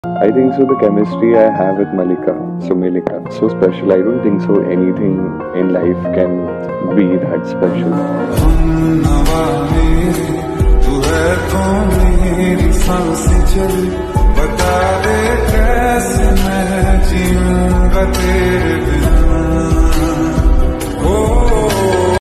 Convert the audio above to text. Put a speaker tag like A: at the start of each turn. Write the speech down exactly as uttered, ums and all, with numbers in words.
A: I think so. The chemistry I have with Malika, sumellika, so special. I don't think so. Anything in life can be that special.
B: तू है तो मेरी सांसें चली, बता दे कैसे मैं जीऊंगा तेरे बिना।